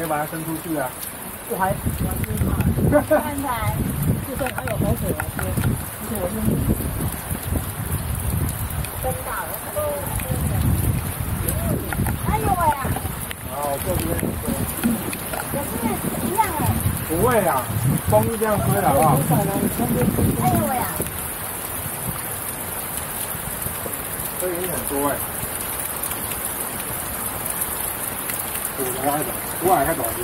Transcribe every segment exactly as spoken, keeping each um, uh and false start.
把它伸出去啊。 我还我是看台，就算它有口水来接，而且我是真大了，哎呦喂呀！ 好，这边可是一样哎。 不会啊，风这样吹好不好？ 哎呦喂呀！ 这个很多哎。我来开走，我来开走机。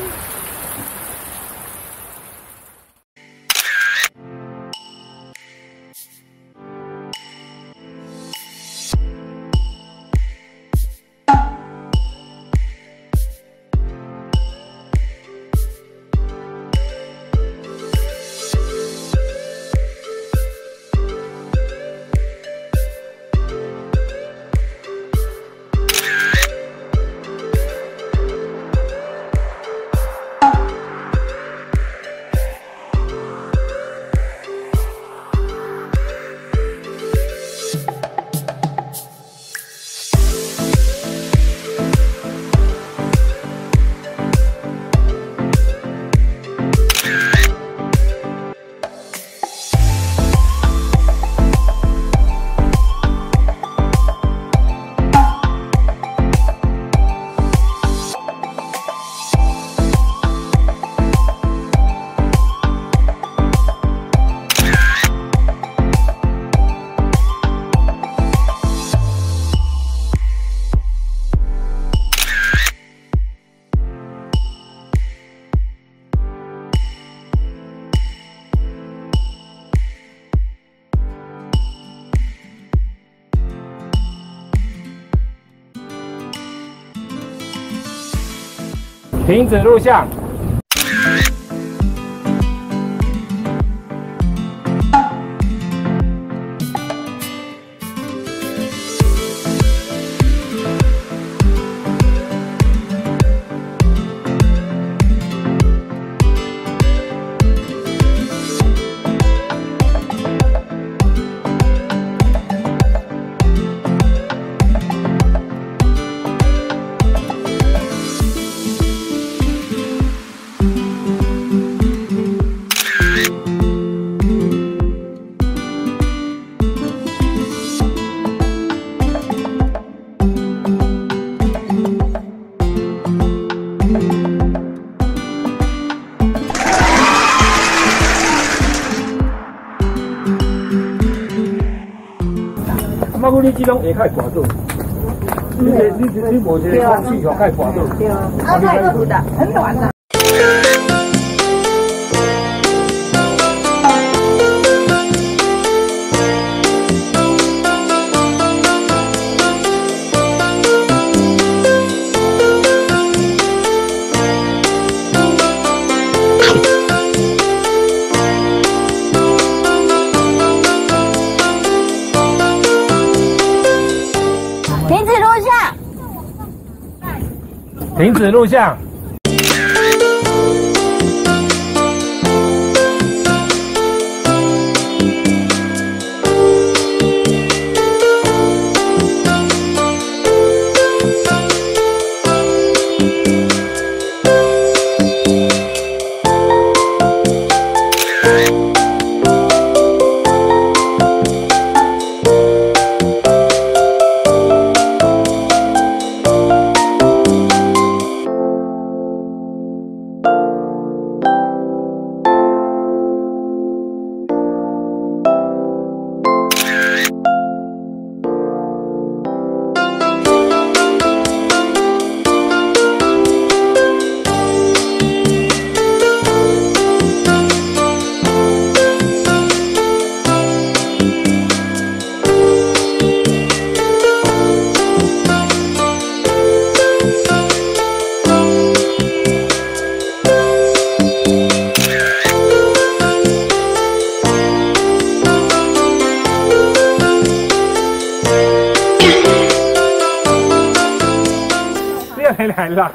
停止录像。我讲你这种会较大度，你你你无这个空气哦，较大度。对啊，啊太热的，很暖的。停止录像。回来了。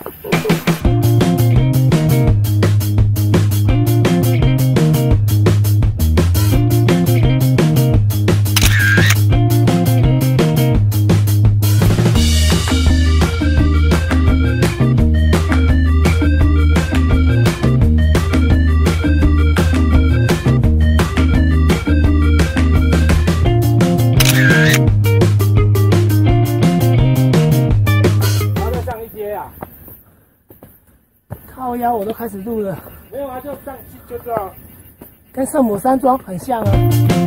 我都开始录了。 没有啊，就上去就这样。 跟圣母山庄很像啊。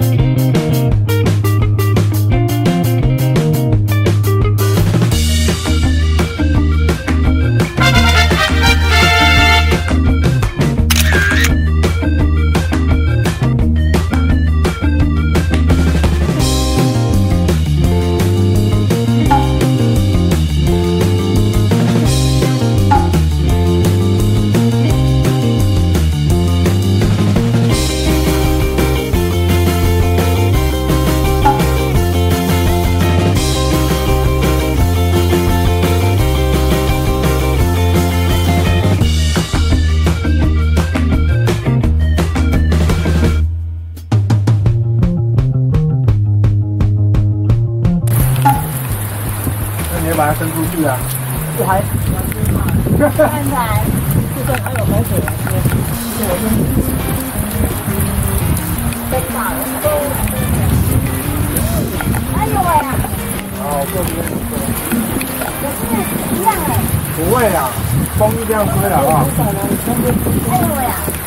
把它伸出去啊！ 我还看台， 就算还有海水来接，我用真大了。哎呦喂呀！ 好，这边不错。 可是一样哎。 不会啦，风是这样吹的好不好？ 哎呦喂呀！